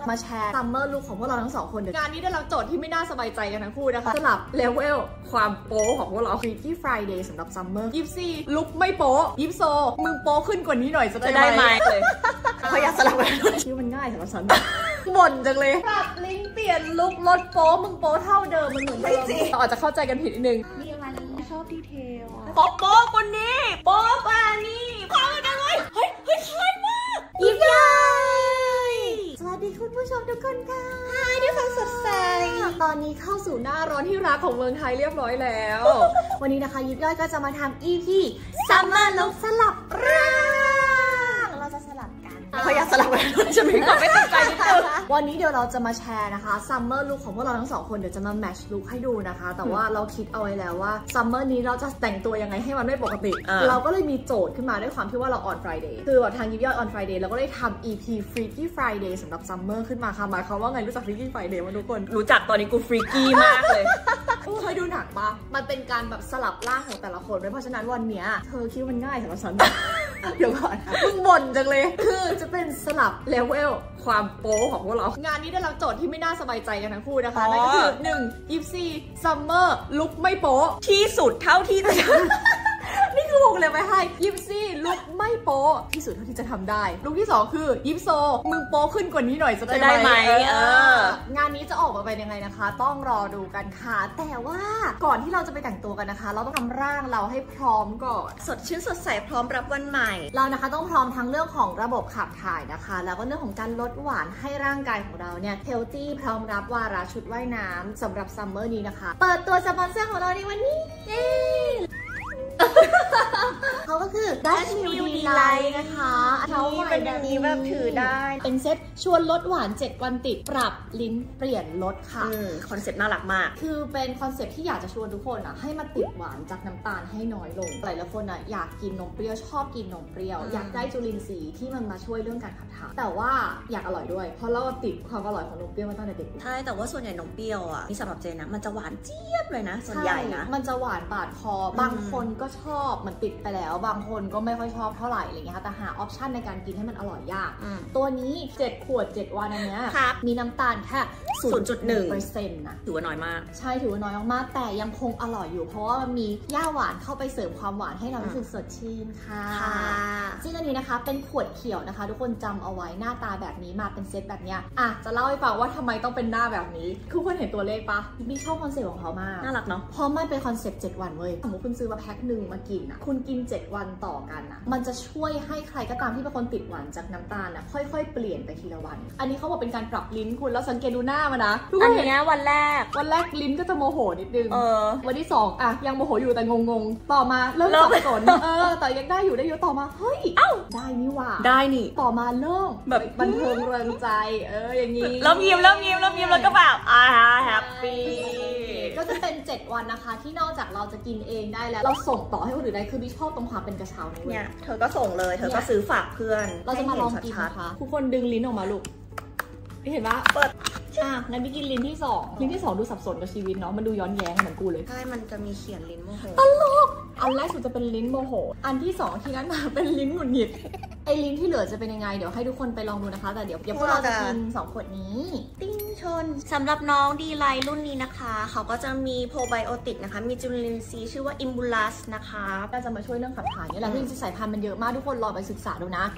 มาแชร์ซัมเมอร์ลุคของพวกเราทั้ง2คนงานนี้ได้รับโจทย์ที่ไม่น่าสบายใจกันทั้งคู่นะคะสลับเลเวลความโป๊ของพวกเรา Freaky Friday สำหรับซัมเมอร์24ลุคไม่โป๊โซมึงโป๊ขึ้นกว่านี้หน่อยจะได้ไหมเลยพยายามสลับกันชื่อมันง่ายสำหรับฉันบ่นจังเลยปรับลิงเปลี่ยนลุคลดโป๊มึงโป๊เท่าเดิมมันเหมือนเดิมเราอาจจะเข้าใจกันผิดนิดนึงมีอะไรชอบดีเทลโป๊คนนี้โป๊กว่านี่พอกันเลยเฮ้ยคล้ายมากยิ้มใหญ่สวัสดีคุณผู้ชมทุกคนค่ะด้วยความสดใสตอนนี้เข้าสู่หน้าร้อนที่รักของเมืองไทยเรียบร้อยแล้ววันนี้นะคะยิบย่อยก็จะมาทำ EP Summer Look สลับร่างเราจะสลับกันเขาอยากสลับกันจะมีความไม่ตั้งใจนิดนึงวันนี้เดี๋ยวเราจะมาแชร์นะคะ Summer Look ของพวกเราทั้ง2คนเดี๋ยวจะมาแมทช์ลุคให้ดูนะคะแต่ว่าเราคิดเอาไว้แล้วว่า Summer นี้เราจะแต่งตัวยังไงให้มันไม่ปกติเราก็เลยมีโจทย์ขึ้นมาด้วยความที่ว่าเรา on Friday คือแบบทางยิบย่อย on Friday เราก็ได้ทำ EP Freaky Friday สำหรับ Summer ขึ้นมาค่ะหมายความว่าไงรู้จัก Freaky Friday มั้ยทุกคนรู้จักตอนนี้กู Freaky มากเลยเคยดูหนังปะมันเป็นการแบบสลับร่างของแต่ละคนเพราะฉะนั้นวันนี้เธอคิดว่ามันง่ายสำหรับฉันเดี๋ยวก่อนมึงบ่นจังเลยคือจะเป็นสลับเลเวลความโป๊ของพวกเรางานนี้ได้รับโจทย์ที่ไม่น่าสบายใจกันทั้งคู่นะคะนั่นก็คือ1 Summer ลุคไม่โป๊ที่สุดเท่าที่จะนี่คือวงเลยไปให้ลุคไม่โป๊ที่สุดเท่าที่จะทำได้ลุคที่2คือโซมึงโป๊ขึ้นกว่านี้หน่อยจะได้ไหมงานนี้จะออกมาเป็นยังไงนะคะต้องรอดูกันค่ะแต่ว่าก่อนที่เราจะไปแต่งตัวกันนะคะเราต้องทำร่างเราให้พร้อมก่อนสดชื่นสดใสพร้อมรับวันใหม่เรานะคะต้องพร้อมทั้งเรื่องของระบบขับถ่ายนะคะแล้วก็เรื่องของการลดหวานให้ร่างกายของเราเนี่ยเฮลตี้พร้อมรับวาระชุดว่ายน้ำสำหรับซัมเมอร์นี้นะคะเปิดตัวสปอนเซอร์ของเราในวันนี้เขาก็คือ Dash Meal Delight นะคะเขาเป็นอย่างนี้แบบถือได้เป็นเซ็ตชวนลดหวาน7วันติดปรับลิ้นเปลี่ยนลดค่ะคอนเซ็ปต์น่ารักมากคือเป็นคอนเซ็ปต์ที่อยากจะชวนทุกคนอ่ะให้มาติดหวานจากน้ำตาลให้น้อยลงหลายๆคนอ่ะอยากกินนมเปรี้ยวชอบกินนมเปรี้ยวอยากได้จุลินทรีย์ที่มันมาช่วยเรื่องการขับถ่ายแต่ว่าอยากอร่อยด้วยเพราะเราติดความอร่อยของนมเปรี้ยวมาตั้งแต่เด็กใช่แต่ว่าส่วนใหญ่นมเปรี้ยวอ่ะนี่สำหรับเจนนะมันจะหวานเจี๊ยบเลยนะส่วนใหญ่นะมันจะหวานบาดคอบางคนก็ชอบมันติดไปแล้วบางคนก็ไม่ค่อยชอบเท่าไหร่อะไรเงี้ยค่ะแต่หาออปชันในการกินให้มันอร่อยยากตัวนี้7 ขวด 7 วันอันเนี้ยมีน้ำตาลแค่ 0.1% นะถือว่าน้อยมากใช่ถือว่าน้อยมากแต่ยังคงอร่อยอยู่เพราะว่ามันมีย่าหวานเข้าไปเสริมความหวานให้เรารู้สึกสดชื่นค่ะซึ่งอันนี้นะคะเป็นขวดเขียวนะคะทุกคนจำเอาไว้หน้าตาแบบนี้มาเป็นเซตแบบเนี้ยจะเล่าให้ฟังว่าทำไมต้องเป็นหน้าแบบนี้ทุกคนเห็นตัวเลขปะพี่ชอบคอนเซ็ปต์ของเขามากน่ารักเนาะเพราะมันเป็นคอนเซ็ปต์7 วันเว้ยสมมติคุณซื้อมาแพ็คหนึ่งมากินคุณกิน7 วันต่อกันมันจะช่วยให้ใครก็ตามที่เป็นคนติดหวานจากน้ำตาลค่อยๆเปลี่ยนไปทีละวันอันนี้เขาบอกเป็นการปรับลิ้นคุณแล้วสังเกตดูหน้ามันนะอันนี้วันแรกลิ้นก็จะโมโหนิดนึงวันที่2ยังโมโหอยู่แต่งงต่อมาเริ่มสับสนแต่ยังได้อยู่ต่อมาเฮ้ยได้นี่ว่าได้นี่ต่อมาเริ่มแบบบันเทิงเริงใจอย่างนี้เริ่มยิ้มแล้วก็แบบแฮปปี้ก็จะเป็น7 วันนะคะที่นอกจากเราจะกินเองได้แล้วเราส่งต่อให้คนอื่นได้คือพี่ชอบตรงความเป็นกระเช้าเนี่ยเธอก็ส่งเลยเธอก็ซื้อฝากเพื่อนเราจะมาลองกินนะคะทุกคนดึงลิ้นออกมาลูกเห็นปะเปิดงั้นไปกินลิ้นที่2ดูสับสนกับชีวิตเนาะมันดูย้อนแย้งเหมือนกูเลยใช่มันจะมีเขียนลิ้นโมโหตลกอันแรกสุดจะเป็นลิ้นโมโหอันที่2ที่นั้นมาเป็นลิ้นหงุดหงิดไอ้ลิ้นที่เหลือจะเป็นยังไงเดี๋ยวให้ทุกคนไปลองดูนะคะแต่เดี๋ยวพวกเราจะกิน2 ขวดนี้ติ้งชนสำหรับน้องดีไลท์รุ่นนี้นะคะเขาก็จะมีโปรไบโอติกนะคะมีจุลินทรีย์ชื่อว่าอิมบูลัสนะคะก็จะมาช่วยเรื่องขับถ่ายนี่แหละที่จริงๆสายพันธุ์มันเยอะมากทุกคนลองไปศึกษาดูนะ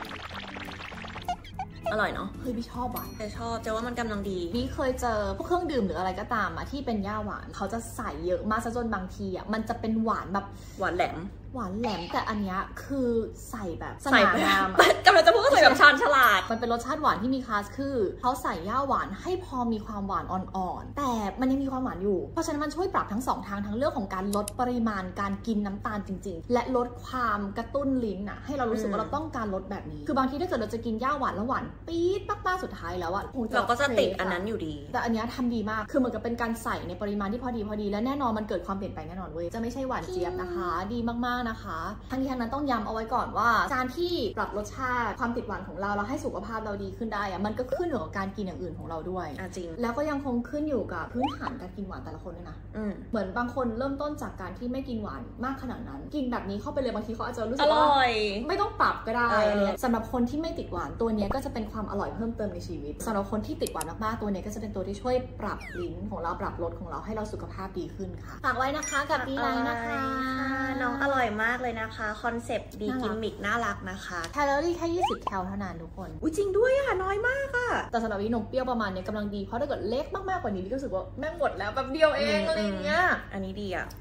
อร่อยเนาะเฮ้ยพี่ชอบอ่ะแต่ชอบจะว่ามันกำลังดีพี่เคยเจอพวกเครื่องดื่มหรืออะไรก็ตามที่เป็นย่าหวานเขาจะใส่เยอะมากซะจนบางทีมันจะเป็นหวานแบบหวานแหลมแต่อันนี้คือใส่แบบสง่างามกำลังจะพูดว่าใส่แบบชาญฉลาดมันเป็นรสชาติหวานที่มีคลาสคือเขาใส่ย่าหวานให้พอมีความหวานอ่อนๆแต่มันยังมีความหวานอยู่เพราะฉะนั้นมันช่วยปรับทั้ง2 ทางทั้งเรื่องของการลดปริมาณการกินน้ำตาลจริงๆและลดความกระตุ้นลิ้นให้เรารู้สึกว่าเราต้องการลดแบบนี้คือบางทีถ้าเกิดเราจะกินย่าหวานแล้วหวานปี๊ดป้าสุดท้ายแล้วเราก็จะติดอันนั้นอยู่ดีแต่อันนี้ทำดีมากคือเหมือนกับเป็นการใส่ในปริมาณที่พอดีและแน่นอนมันเกิดความเปลี่ยนแปลงแน่นอนเว้ยจะไม่ใช่หวานเจี๊ยบนะคะดีมากากนะคะทั้งนี้ทั้งนั้นต้องย้ำเอาไว้ก่อนว่าการที่ปรับรสชาติความติดหวานของเราแล้วให้สุขภาพเราดีขึ้นได้อะมันก็ขึ้นอยู่กับการกินอย่างอื่นของเราด้วยจริงแล้วก็ยังคงขึ้นอยู่กับพื้นฐานการกินหวานแต่ละคนด้วยนะเหมือนบางคนเริ่มต้นจากการที่ไม่กินหวานมากขนาดนั้นกินแบบนี้เข้าไปเลยบางทีเขาอาจจะรู้สึกว่าไม่ต้องปรับก็ได้สำหรับคนที่ไม่ติดหวานตัวนี้ก็จะเป็นความอร่อยเพิ่มเติมในชีวิตสำหรับคนที่ติดหวานมากๆตัวนี้ก็จะเป็นตัวที่ช่วยปรับลิ้นของเราปรับรสของเราให้เราสุขภาพดีขึ้นค่ะฝากไว้นะคะกับดีไลน์นะคะน้องอร่อยมากเลยนะคะคอนเซปต์ดีกิมมิกน่ารักนะคะแคลอรี่แค่20แคลเท่านั้นทุกคนจริงด้วยอะน้อยมากอะแต่สำหรับวินมเปรี้ยวประมาณนี้กำลังดีเพราะถ้าเกิดเล็กมากๆกว่านี้ก็รู้สึกว่าแม่งหมดแล้วแป๊บเดียวเองอะไรอย่างเงี้ยอันนี้ดีอะ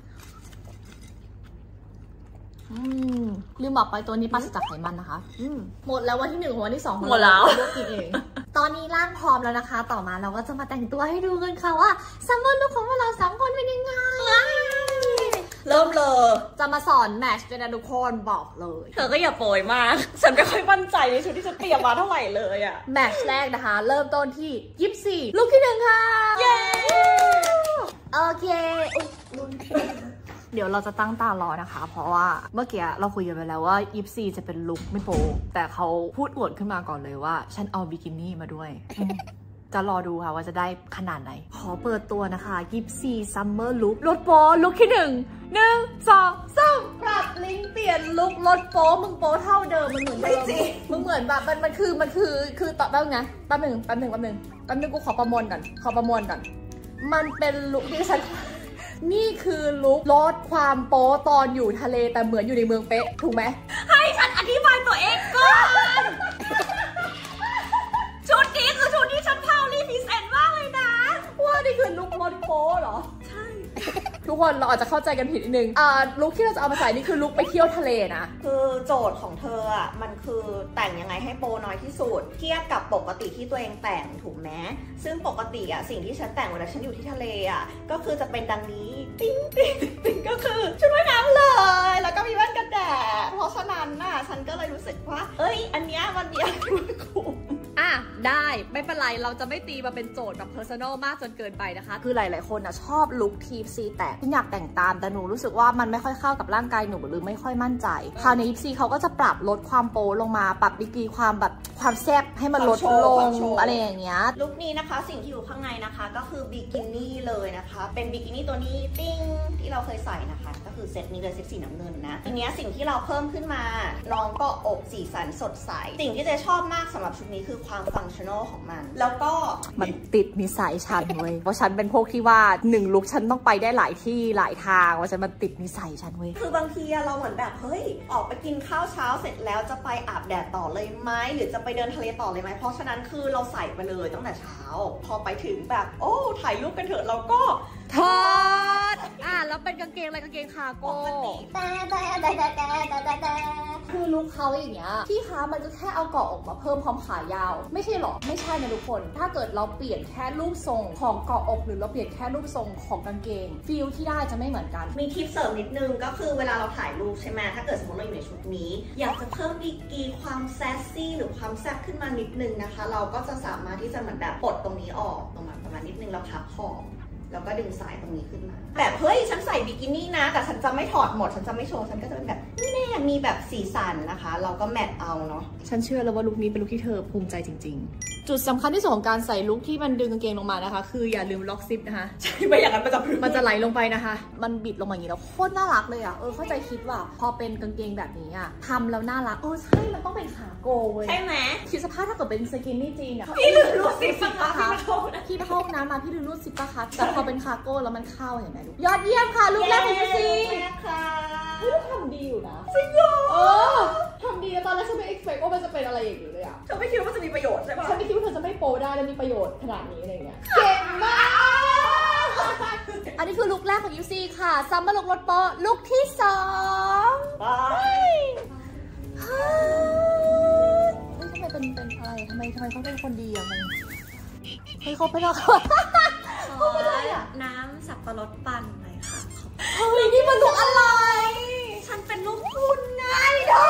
ลืมบอกไปตัวนี้ปราศจากไขมันนะคะหมดแล้ววันที่1ของวันที่2 หมดแล้วลวกกินเองตอนนี้ร่างพร้อมแล้วนะคะต่อมาเราก็จะมาแต่งตัวให้ดูกันค่ะว่าซัมเมอร์ลุคของเรา2คนเป็นยังไงเริ่มเลยจะมาสอนแมทช์ด้วยนะทุกคนบอกเลยเธอก็อย่าโปรยมากฉันไม่ค่อยมั่นใจในชุดที่ฉันเตรียมมาเท่าไหร่เลยอะแมทช์แรกนะคะเริ่มต้นที่24ลุคที่1ค่ะเย้โอเคเดี๋ยวเราจะตั้งตารอนะคะเพราะว่าเมื่อกี้เราคุยกันไปแล้วว่า24จะเป็นลุคไม่โป๊แต่เขาพูดอวดขึ้นมาก่อนเลยว่าฉันเอาบิกินี่มาด้วยจะรอดูค่ะว่าจะได้ขนาดไหนขอเปิดตัวนะคะ24ซัมเมอร์ลุคลดโป๊ลุคที่1 2 3ปรับลิ้นเปลี่ยนลุคลดโป๊มึงโป๊เท่าเดิมมันเหมือนเดิมมึงเหมือนแบบมันคือต่อแป๊บนะแป๊บหนึ่งกูขอประมวลก่อนมันเป็นลุคที่ฉันนี่คือลุคลดความโป๊ตอนอยู่ทะเลแต่เหมือนอยู่ในเมืองเป๊ะถูกไหมให้ฉันอธิบายตัวเองก่อนชุดนี้คือชุดที่ฉันพาวรีพรีเซนต์มากเลยนะว่านี่คือลุคลดโป๊เหรอใช่ทุกคนเราอาจจะเข้าใจกันผิดนิดนึงลุคที่เราจะเอามาใส่นี่คือลุคไปเที่ยวทะเลนะคือโจทย์ของเธออ่ะมันคือแต่งยังไงให้โปน้อยที่สุดเทียบกับปกติที่ตัวเองแต่งถูกไหมซึ่งปกติอ่ะสิ่งที่ฉันแต่งเวลาฉันอยู่ที่ทะเลอ่ะก็คือจะเป็นดังนี้ติ๊งก็คือชุดว่ายน้ำเลยแล้วก็มีแว่นกันแดดเพราะฉะนั้นน่ะฉันก็เลยรู้สึกว่าเอ้ยอันเนี้ยมันมีอะไรคุ้มได้ไม่เป็นไรเราจะไม่ตีมาเป็นโจทย์แบบเพอร์ซันอลมากจนเกินไปนะคะคือหลายๆคนชอบลุคทีซีแต่ฉันอยากแต่งตามแต่หนูรู้สึกว่ามันไม่ค่อยเข้ากับร่างกายหนูหรือไม่ค่อยมั่นใจคราวนี้ซีเขาก็จะปรับลดความโป๊ลงมาปรับดีกรีความแซ่บให้มันลดลงอะไรอย่างเงี้ยลุคนี้นะคะสิ่งที่อยู่ข้างในนะคะก็คือบิกินี่เลยนะคะเป็นบิกินี่ตัวนี้ติ้งที่เราเคยใส่นะคะก็คือเซตนี้เลยเซตสีน้ำเงินนะทีนี้สิ่งที่เราเพิ่มขึ้นมาน้องก็อกสีสันสดใสสิ่งที่เจชอบมากสำหรับชุดนี้คือความฟังชั่นอลของมันแล้วก็มันติดนิสัยฉันเว้ยเพราะฉันเป็นพวกที่ว่า1ลุคฉันต้องไปได้หลายที่หลายทางว่าฉันมันติดนิสัยฉันเว้ยคือบางทีเราเหมือนแบบเฮ้ยออกไปกินข้าวเช้าเสร็จแล้วจะไปอาบแดดต่อเลยไหมหรือจะไปเดินทะเลต่อเลยไหมเพราะฉะนั้นคือเราใส่ไปเลยตั้งแต่เช้าพอไปถึงแบบโอ้ถ่ายรูปกันเถอะเราก็ถอดแล้วเป็นกางเกงอะไรกางเกงคาร์โก้คือลุคเขาอย่างเงี้ยที่ค้ามันจะแค่เอาเกาะอกมาเพิ่มพร้อมขายาวไม่ใช่หรอไม่ใช่นะทุกคนถ้าเกิดเราเปลี่ยนแค่รูปทรงของเกาะอกหรือเราเปลี่ยนแค่รูปทรงของกางเกงฟีลที่ได้จะไม่เหมือนกันมีทิปเสริมนิดนึงก็คือเวลาเราถ่ายรูปใช่ไหมถ้าเกิดสมมติเราอยู่ในชุดนี้อยากจะเพิ่มดีกรีความแซสซี่หรือความแซ่บขึ้นมานิดนึงนะคะเราก็จะสามารถที่จะเหมือนแบบปลดตรงนี้ออกตรงมาประมาณนิดนึงแล้วพับขอบแล้วก็ดึงสายตรงนี้ขึ้นมาแบบเฮ้ยฉันใส่บิกินี่นะแต่ฉันจะไม่ถอดหมดฉันจะไม่โชว์ฉันก็จะเป็นแบบนี่แน่มีแบบสีสันนะคะเราก็แมทเอาเนาะฉันเชื่อแล้วว่าลุคนี้เป็นลุคที่เธอภูมิใจจริงๆจุดสำคัญที่สุดของการใส่ลุคที่มันดึงกางเกงลงมานะคะคืออย่าลืมล็อกซิปนะคะใช่ไม่อย่างนั้นมันจะไหลลงไปนะคะมันบิดลงมาอย่างนี้แล้วโคตรน่ารักเลยเข้าใจคิดว่าพอเป็นกางเกงแบบนี้ทำแล้วน่ารักใช่มันต้องเป็นขาโกเว้ยใช่ไหมคิดสภาพถ้าเกิดเป็นสกินนี่จีนพี่ลืมรูดซิปปะคะพี่เข้าน้ำมาพี่ลืมรูดซิปปะคะแต่พอเป็นคาโก้แล้วมันเข้าเห็นไหมลูกยอดเยี่ยมค่ะลูกแรกของซีค่ะเฮ้ยทำดีอยู่นะจริงเหรอทำดีตอนแรกฉันไม่ expect ว่ามันจะเป็นอะไรอย่างนี้เลยเธอไม่คิดว่าจะมีประโยชน์ใช่ปะฉันไม่คิดว่าเธอจะไม่โปรได้และมีประโยชน์ขนาดนี้อะไรเงี้ยเก่งมากอันนี้คือลุคแรกของยูซีค่ะซัมเมอร์ลุครถโป๊ลุคที่2ทำไมเป็นอะไรทำไมเขาเป็นคนดีอะมันเขาเป็นอะไรน้ำสับปะรดปั่นหน่อยค่ะเฮ้ยนี่มันลุคอะไรฉันเป็นลูกคุณไงเด้อ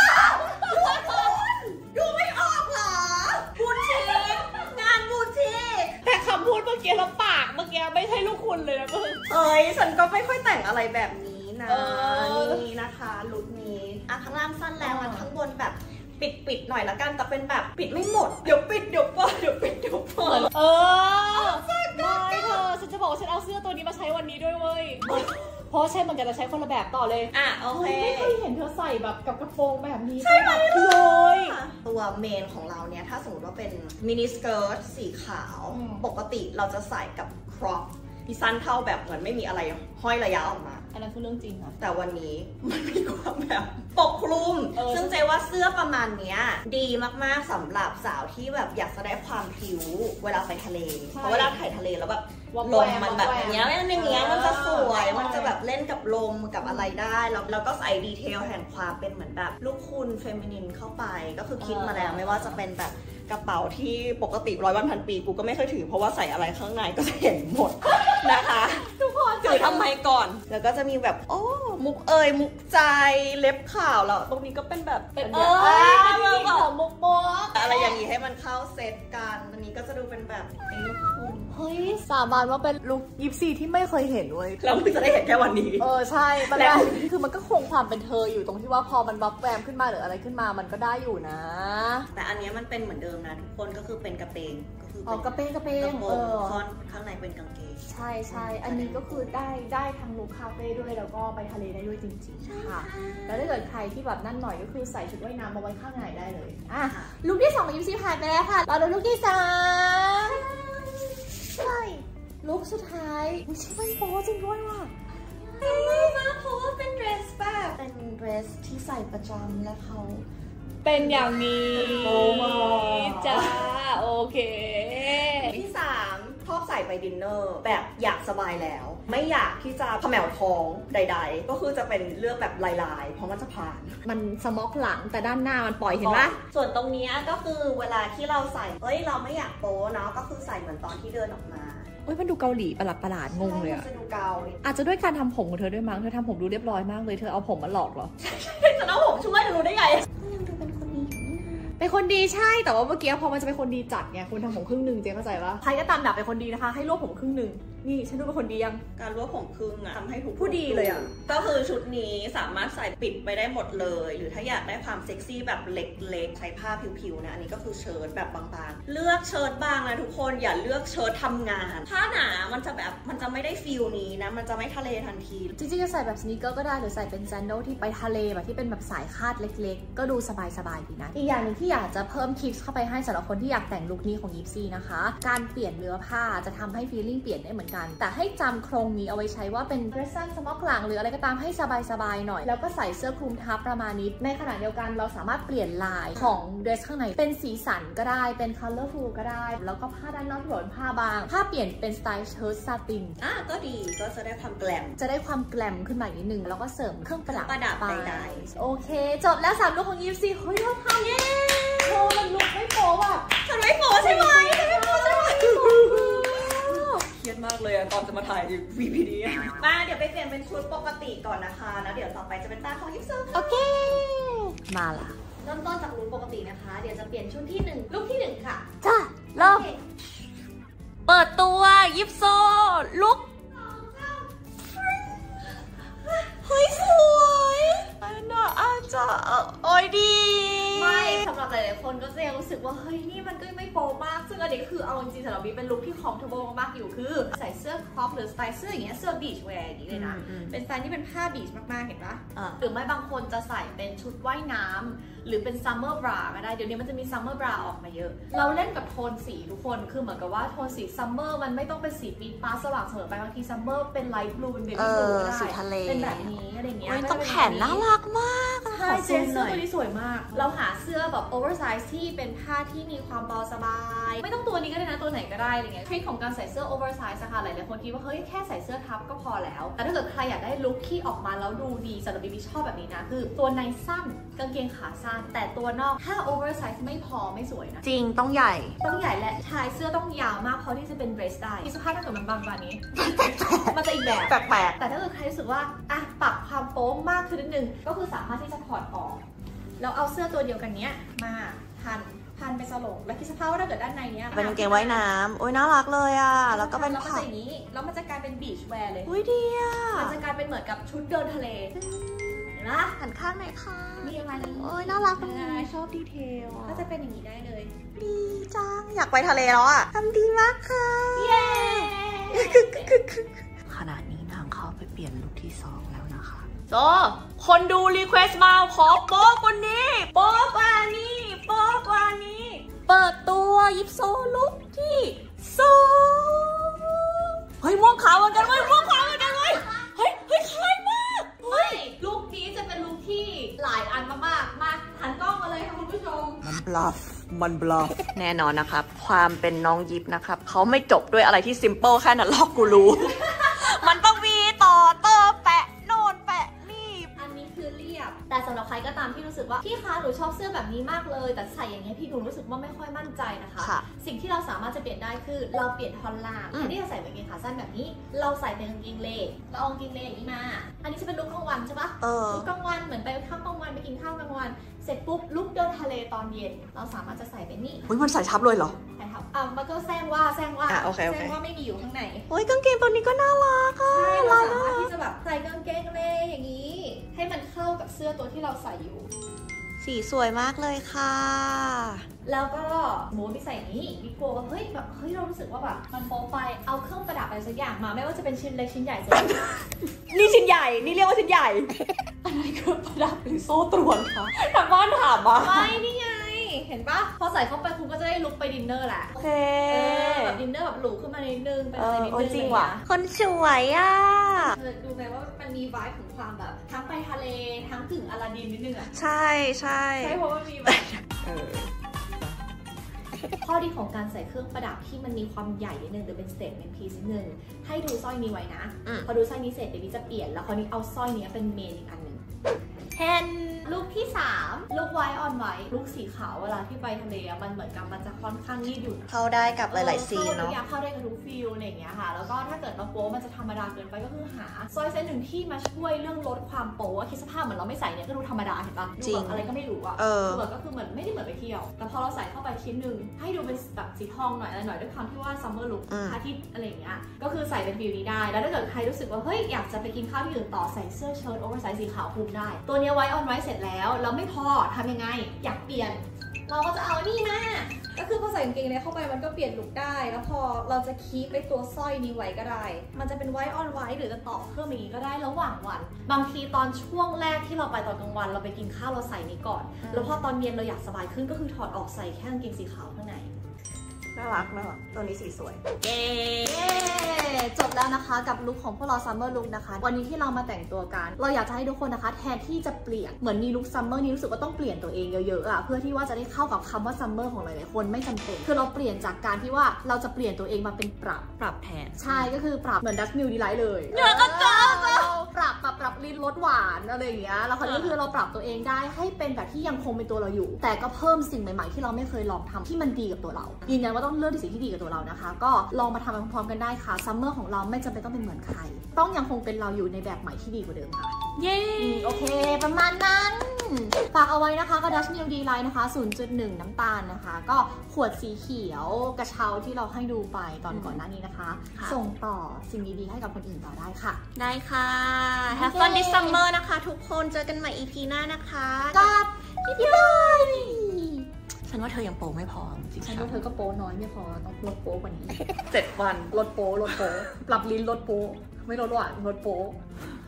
ดูไม่ออกเหรอบูชีงานบูชีแต่คำพูดเมื่อกี้แล้วปากเมื่อกี้ไม่ใช่ลูกคุณเลยนะมึงฉันก็ไม่ค่อยแต่งอะไรแบบนี้นะนี่นะคะลุคนี้ข้างล่างสั้นแล้วข้างบนแบบปิดหน่อยละกันแต่เป็นแบบปิดไม่หมดเดี๋ยวปิดเดี๋ยวเปิดเดี๋ยวปิดเดี๋ยวเปิดไม่เธอฉันจะบอกว่าฉันเอาเสื้อตัวนี้มาใช้วันนี้ด้วยเว้ยเพราะใช่เหมือนกันจะใช้คนละแบบต่อเลยโอเคไม่เคยเห็นเธอใส่แบบกับกระโปรงแบบนี้ใช่ไหมเลยตัวเมนของเราเนี่ยถ้าสมมติว่าเป็นมินิสเกิร์ตสีขาวปกติเราจะใส่กับครอปที่สั้นเท่าแบบเหมือนไม่มีอะไรห้อยระยะออกมาอันนั้นคือเรื่องจริงค่ะแต่วันนี้มันมีความแบบปกคลุมซึ่งเจว่าเสื้อประมาณเนี้ยดีมากๆสำหรับสาวที่แบบอยากจะได้ความผิวเวลาไปทะเลเพราะเวลาถ่ายทะเลแล้วแบบลมมันแบบอย่างเงี้ยมันจะสวยมันจะแบบเล่นกับลมกับอะไรได้แล้วก็ใส่ดีเทลแห่งความเป็นเหมือนแบบลูกคุณเฟมินินเข้าไปก็คือคิดมาแล้วไม่ว่าจะเป็นแบบกระเป๋าที่ปกติ100 วันพันปีกูก็ไม่เคยถือเพราะว่าใส่อะไรข้างในก็จะเห็นหมดนะคะทุกคนถือทำไมก่อนแล้วก็จะมีแบบมุกมุกใจเล็บขาวแล้วตรงนี้ก็เป็นแบบเป็นของมุกโบอะไรอย่างนี้ให้มันเข้าเซตกันอันนี้ก็จะดูเป็นแบบลูกคุณเฮ้ยสาบานว่าเป็นลุคยิปซีที่ไม่เคยเห็นเว้ยเราเพิ่งจะได้เห็นแค่วันนี้ใช่แล้วคือมันก็คงความเป็นเธออยู่ตรงที่ว่าพอมันบัฟแวมขึ้นมาหรืออะไรขึ้นมามันก็ได้อยู่นะแต่อันนี้มันเป็นเหมือนเดิมนะทุกคนก็คือเป็นกระเปงก็คือกระเปงซ่อนข้างในเป็นกางเกงใช่อันนี้ก็คือได้ทั้งลุคคาเฟ่ด้วยแล้วก็ไปทะเลได้ด้วยจริงๆค่ะแล้วถ้าเกิดใครที่แบบนั่นหน่อยก็คือใส่ชุดว่ายน้ำมาไว้ข้างในได้เลยลุคที่2ของยิปซีผ่านไปแล้วค่ะเราดูลุคที่3ใช่ลุคสุดท้ายใช่ไหมโป๊จริงด้วยว่ะมากเพราะว่าเป็นเดรสแบบเป็นเดรสที่ใส่ประจำและเขาเป็นอย่างนี้จ้าโอเคที่3ชอบใส่ไปดินเนอร์แบบอยากสบายแล้วไม่อยากที่จะเขม่าวท้องใดๆก็คือจะเป็นเลือกแบบลายๆเพราะมันจะผ่านมันสม็อกหลังแต่ด้านหน้ามันปล่อยเห็นไหมส่วนตรงนี้ก็คือเวลาที่เราใส่เราไม่อยากโป๊เนาะก็คือใส่เหมือนตอนที่เดินออกมามันดูเกาหลีประหลาดงงเลยอะจะดูเกาอาจจะด้วยการทำผมของเธอด้วยมั้งเธอทำผมดูเรียบร้อยมากเลยเธอเอาผมมาหลอกเหรอจะเอาผมช่วยรู้ได้ไงยังดูเป็นคนดีเป็นคนดีใช่แต่ว่าเมื่อกี้พอมันจะเป็นคนดีจัดไงคุณทำผมครึ่งนึงเจ๊เข้าใจปะใครก็ตามดับเป็นคนดีนะคะให้รวบผมครึ่งนึงนี่ฉันดูเป็นคนดียังการรวบผมครึ่งอะทำให้ถูกผู้ดีเลยอะก็คือชุดนี้สามารถใส่ปิดไปได้หมดเลยหรือถ้าอยากได้ความเซ็กซี่แบบเล็กๆใช้ผ้าผิวๆนะอันนี้ก็คือเชิ้ตแบบบางๆเลือกเชิ้ตบางนะทุกคนอย่าเลือกเชิ้ตทำงานผ้าหนามันจะไม่ได้ฟีลนี้นะมันจะไม่ทะเลทันทีจริงๆจะใส่แบบสนีกเกอร์ก็ได้หรือใส่เป็นแซนด์ลที่ไปทะเลแบบที่เป็นแบบสายคาดเล็กๆก็ดูสบายๆดีนะอีกอย่างหนึ่งที่อยากจะเพิ่มทิปเข้าไปให้สำหรับคนที่อยากแต่งลุคนี้ของยิปซีนะคะการเปลี่ยนเนื้อผ้าจะทำให้ฟีลลิ่งเปลี่ยนได้เหมือนกันแต่ให้จำโครงนี้เอาไว้ใช้ว่าเป็นเดรสสั้นสม็อกหลังหรืออะไรก็ตามให้สบายๆหน่อยแล้วก็ใส่เสื้อคลุมทับประมาณนี้ในขณะเดียวกันเราสามารถเปลี่ยนลายของเดรสข้างในเป็นสีสันก็ได้เป็น colorful ก็ได้แล้วก็ผ้าด้านนอกที่เป็นผ้าบางผ้าเปลี่ยนเป็นสไตล์เชิ้ตซาตินก็ดีก็จะได้ความแกลมขึ้นมาอีกนิดนึงแล้วก็เสริมเครื่องประดับใดๆโอเคจบแล้ว3ลุคของยิปซีเฮ้ยเราทำเย้โอ้มันลุคไม่โป๊แบบฉันไม่โป๊ใช่ไหมเครียดมากเลยตอนจะมาถ่าย VPD มาเดี๋ยวไปเปลี่ยนเป็นชุดปกติก่อนนะคะแล้วเดี๋ยวต่อไปจะเป็นตาของยิปซีโอเคมาละเริ่มต้นจากลุคปกตินะคะเดี๋ยวจะเปลี่ยนชุดที่1ลุคที่1ค่ะจ้าเริ่มเปิดตัวยิปโซลุคเฮ้ยสวยน่าอาจจะโอ้ยดีไม่สำหรับหลายๆคนก็จะยังรู้สึกว่าเฮ้ยนี่มันก็ไม่โป๊มากซึ่งอันนี้คือเอาจริงๆสำหรับบีเป็นลุคที่คอมฟอร์ทเบิลมากๆอยู่คือใส่เสื้อครอปหรือสไตล์เสื้ออย่างเงี้ยเสื้อบีชแวร์อย่างนี้เลยนะเป็นสไตล์ที่เป็นผ้าบีชมากๆเห็นปะหรือไม่บางคนจะใส่เป็นชุดว่ายน้ำหรือเป็นซัมเมอร์บราก็ได้เดี๋ยวนี้มันจะมีซัมเมอร์บราออกมาเยอะเราเล่นกับโทนสีทุกคนคือเหมือนกับว่าโทนสีซัมเมอร์มันไม่ต้องเป็นสีปี๊ดฟ้าสว่างเสมอไปบางทีซัมเมอร์เป็นไลท์บลูเป็นเบบี้บลูก็ได้เป็นแบบนี้อะไรเงี้ยต้องแขนน่ารักมากใช่เสื้อตัวนี้สวยมากเราหาเสื้อแบบโอเวอร์ไซส์ที่เป็นผ้าที่มีความเบาสบายไม่ต้องตัวนี้ก็ได้นะตัวไหนก็ได้อะไรเงี้ยทริคของการใส่เสื้อโอเวอร์ไซส์ค่ะหลายๆคนคิดว่าเฮ้ยแค่ใส่เสื้อทับก็พอแล้วแต่ถ้าเกิดใครอยากได้ลุคที่ออกมาแล้วดูดีสำหรับบีบีชอบแบบนี้นะคือตัวในสั้นกางเกงขาสั้นแต่ตัวนอกถ้าโอเวอร์ไซส์ไม่พอไม่สวยนะจริงต้องใหญ่และชายเสื้อต้องยาวมากพอที่จะเป็นเดรสได้ที่สภาพถ้าเกิดมันบางกว่านี้มันจะอีกแบบแปลกแต่ถ้าเกิดใครรู้สึกว่าปรับความโป๊มากขึ้นนิดนึงก็คือสามารถที่จะถอดออกแล้วเอาเสื้อตัวเดียวกันเนี้ยมาพันไปสลกและคิดสภาพว่าถ้าเกิดด้านในเนี้ยเป็นกางเกงว่ายน้ำโอ้ยน่ารักเลยอ่ะแล้วก็เป็นผ้าอย่างนี้แล้วมันจะกลายเป็นบีชแวร์เลยอุ้ยดีอ่ะมันจะกลายเป็นเหมือนกับชุดเดินทะเลนะหันข้างไหนคะมีอะไรโอ้ยน่ารักเลยชอบดีเทลก็จะเป็นอย่างนี้ได้เลยดีจังอยากไปทะเลแล้วอ่ะทำดีมากค่ะเย้ขณะนี้นางเข้าไปเปลี่ยนลุคที่2แล้วนะคะโซคนดูรีเควสมาขอโป๊คนนี้โป๊กว่านี้โป๊กว่านี้เปิดตัวยิปโซลุคที่2เฮ้ยม่วงขาวเหมือนกันเว้ยม่วงขาวเหมือนกันเว้ยเฮ้ยคล้ายมากเฮ้ยลุคนี้จะเป็นลุคที่หลายอันมากๆมาหันกล้องมาเลยค่ะคุณผู้ชมมันบลัฟแน่นอนนะครับความเป็นน้องยิปนะครับเขาไม่จบด้วยอะไรที่ซิมเปิลแค่นั้นหรอกกูรู้ มันต้องมีต่อเติมแปะโน่นแปะนี่อันนี้คือเรียบแต่สำหรับใครก็ตามที่รู้สึกว่าพี่คะหนูชอบเสื้อแบบนี้มากเลยแต่ใส่อย่างเงี้ยพี่หนูรู้สึกว่าไม่ค่อยมั่นใจนะคะสิ่งที่เราสามารถจะเปลี่ยนได้คือเราเปลี่ยนท่อนล่างแทนที่จะใส่กางเกงขาสั้นแบบนี้เราใส่เป็นกางเกงเลเราเอากางเกงเลอย่างนี้มาอันนี้จะเป็นลุคกลางวันใช่ปะลุคกลางวันเหมือนไปข้าวกลางวันไปกินข้าวกลางวันเสร็จปุ๊บลุคเดินทะเลตอนเย็นเราสามารถจะใส่เป็นนี่อุ้ยมันใส่ทับเลยเหรอใส่ทับมันก็แซงว่าแซงว่าไม่มีอยู่ข้างในโอ้ยกางเกงตัวนี้ก็น่ารักค่ะใช่เราสามารถที่จะแบบใส่กางเกงเลอย่างนี้ให้มันเข้ากับเสื้อตัวที่เราใส่อยู่สีสวยมากเลยค่ะแล้วก็หมูพี่ใส่นี้พี่กลัวว่าเฮ้ยแบบเฮ้ยเรารู้สึกว่าแบบมันโป๊ไปเอาเครื่องประดับอะไรสักอย่างมาไม่ว่าจะเป็นชิ้นเล็กชิ้นใหญ่นี่ชิ้นใหญ่นี่เรียกว่าชิ้นใหญ่อะไรเครื่องประดับหรือโซ่ตรวนคะทางบ้านถามมาไม่นี่ไงเห็นปะพอใส่เข้าไปคุณก็จะได้ลุกไปดินเนอร์แหละโอเคแบบดินเนอร์แบบหรูขึ้นมานิดนึงเป็นอะไรนิดนึงจริงว่ะคนสวยอ่ะดูไหมว่ามันมีไวบ์ของความแบบทั้งไปทะเลทั้งกึ่งอลาดินนิดนึงอ่ะใช่เพราะว่ามีแบบข้อดีของการใส่เครื่องประดับที่มันมีความใหญ่นิดนึงหรือเป็นสเตทเมนต์พีซนิดนึงให้ดูสร้อยนี้ไว้นะพอดูสร้อยนี้เสร็จเดี๋ยวนี้จะเปลี่ยนแล้วคราวนี้เอาสร้อยนี้เป็นเมนอีกอันหนึ่งแทนลุคที่3ลุคไวท์ออนไวท์ลุคสีขาวเวลาที่ไปทะเลมันเหมือนกับมันจะค่อนข้างยืดหยุ่นเข้าได้กับหลายๆซีนเนาะเข้าได้กับทุกฟิลอะไรอย่างเงี้ยค่ะแล้วก็ถ้าเกิดเราโป๊มันจะธรรมดาเกินไปก็คือหาสร้อยเส้นหนึ่งที่มาช่วยเรื่องลดความโป๊คิดสภาพเหมือนเราไม่ใส่เนี่ยก็ดูธรรมดาเห็นปะดูแบบอะไรก็ไม่รู้อะก็คือเหมือนไม่ได้เหมือนไปเที่ยวแต่พอเราใส่เข้าไปชิ้นหนึ่งให้ดูเป็นแบบสีทองหน่อยอะไรหน่อยด้วยความที่ว่าซัมเมอร์ลุคอาทิตย์อะไรอย่างเงี้ยก็คือใส่เป็นฟิลนี้ได้แล้วถ้าเกิดใครรู้สึกว่าเฮ้ยอยากจะไปกินข้าวที่อื่นต่อใส่เสื้อเชิ้ตโอเวอร์ไซส์สีขาวคลุมได้ตัวนี้ไวท์ออนไวท์เสร็จแล้วไม่พอทำยังไงอยากเปลี่ยนเราก็จะเอานี่มาก็คือพอใส่กางเกงในเข้าไปมันก็เปลี่ยนลุคได้แล้วพอเราจะคีปไปตัวสร้อยนี้ไว้ก็ได้มันจะเป็นไวท์ออนไวท์หรือจะต่อเพิ่มอย่างนี้ก็ได้ระหว่างวันบางทีตอนช่วงแรกที่เราไปตอนกลางวันเราไปกินข้าวเราใส่นี้ก่อนแล้วพอตอนเย็นเราอยากสบายขึ้นก็คือถอดออกใส่แค่กางเกงสีขาวข้างในน่ารักตัวนี้สีสวยเย้จบแล้วนะคะกับลุคของพวกเราซัมเมอร์ลุคนะคะวันนี้ที่เรามาแต่งตัวกันเราอยากจะให้ทุกคนนะคะแทนที่จะเปลี่ยนเหมือนมีลุคซัมเมอร์นี้รู้สึกว่าต้องเปลี่ยนตัวเองเยอะๆอะเพื่อที่ว่าจะได้เข้ากับคำว่าซัมเมอร์ของหลายๆคนไม่จำเป็นคือเราเปลี่ยนจากการที่ว่าเราจะเปลี่ยนตัวเองมาเป็นปรับแทนใช่ก็คือปรับเหมือนดัชมิลดีไลท์เลยเยอะก็ปรับลิ้นรสหวานอะไรอย่างเงี้ยแล้วคราวนี้คือเราปรับตัวเองได้ให้เป็นแบบที่ยังคงเป็นตัวเราอยู่แต่ก็เพิ่มสิ่งใหม่ๆที่เราไม่เคยลองทำที่มันดีกับตัวเรายืนยันว่าต้องเลือกสิ่งที่ดีกับตัวเรานะคะก็ลองมาทำพร้อมๆกันได้ค่ะซัมเมอร์ของเราไม่จำเป็นต้องเป็นเหมือนใครต้องยังคงเป็นเราอยู่ในแบบใหม่ที่ดีกว่าเดิมค่ะเย้โอเคประมาณนั้นฝากเอาไว้นะคะก็ดัชมิลดีไลท์นะคะ 0.1 น้ำตาลนะคะก็ขวดสีเขียวกระเช้าที่เราให้ดูไปตอนก่อนหน้านี้นะคะส่งต่อสิ่งดีๆให้กับคนอื่นต่อได้ค่ะได้ค่ะ Have fun this summer นะคะทุกคนเจอกันใหม่ EP หน้านะคะกับพี่พี่ฉันว่าเธอยังโป๊ไม่พอจริงฉันว่าเธอก็โป๊น้อยไม่พอต้องลดโป๊กว่านี้ 7 วันลดโป๊ปรับลิ้นลดโป๊ไม่ลดหวานลดโป๊